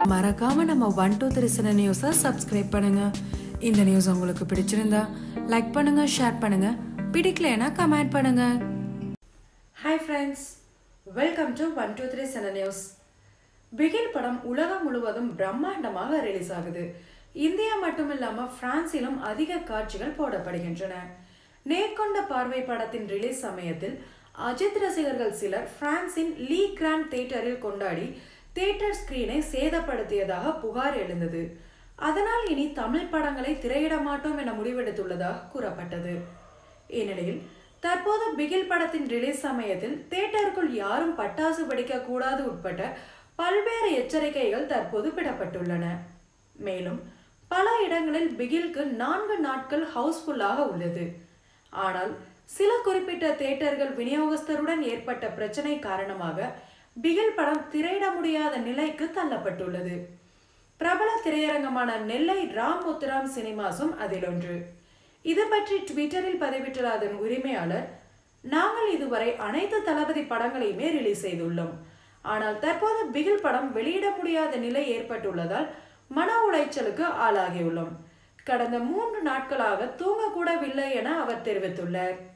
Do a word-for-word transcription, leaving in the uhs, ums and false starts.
மறக்காம நம்ம one two three சின்ன நியூஸை சப்ஸ்கிரைப் பண்ணுங்க. இந்த நியூஸ் உங்களுக்கு பிடிச்சிருந்தா லைக் பண்ணுங்க, ஷேர் பண்ணுங்க, பிடிக்கலைன்னா கமெண்ட் பண்ணுங்க. Hi friends, welcome to one two three சின்ன நியூஸ். பிகில் படம் உலகம் முழுவதும் பிரம்மாண்டமாக ரிலீஸ் ஆகுது. இந்தியா மட்டுமில்லாம பிரான்சிலும் அதிக காட்சிகள் போடப்படுகின்றன. நேர்கொண்ட பார்வை படத்தின் ரிலீஸ் சமயத்தில் அஜித் ரசிகர்கள் சிலர் பிரான்சின் லீ கிராண்ட் தியேட்டரில் கொண்டாடி தியேட்டர் ஸ்கிரீனை சேதப்படுத்தியதாக புகார் எழுந்தது. அதனால் இனி தமிழ் படங்களை திரையிட மாட்டோம் என முடிவெடுத்துள்ளதாக கூறப்பட்டது. இந்நிலையில் தற்போது பிகில் படத்தின் ரிலீஸ் சமயத்தில் தியேட்டருக்குள் யாரும் பட்டாசு வெடிக்க கூடாது உட்பட்ட பல்வேறு எச்சரிக்கைகள் தற்போது விடப்பட்டுள்ளன. மேலும் பல இடங்களில் பிகிலுக்கு நான்கு நாட்கள் ஹவுஸ்ஃபுல்லாக உள்ளது. ஆனால் சில குறிப்பிட்ட தியேட்டர்கள் விநியோகஸ்தருடன் ஏற்பட்ட பிரச்சனை காரணமாக பிகில் படம் திரையிட முடியாத நிலைக்கு தள்ளப்பட்டுள்ளது. பிரபல திரையரங்கமான நெல்லை ராம் முத்துராம் சினிமாஸும் அதில் ஒன்று. இது பற்றி ட்விட்டரில் பதிவிட்டுள்ள அதன் உரிமையாளர், நாங்கள் இதுவரை அனைத்து தளபதி படங்களையுமே ரிலீஸ் செய்துள்ளோம். ஆனால் தற்போது பிகில் படம் வெளியிட முடியாத நிலை ஏற்பட்டுள்ளதால் மன உளைச்சலுக்கு ஆளாகியுள்ளோம். கடந்த மூன்று நாட்களாக தூங்க கூடவில்லை என அவர் தெரிவித்துள்ளார்.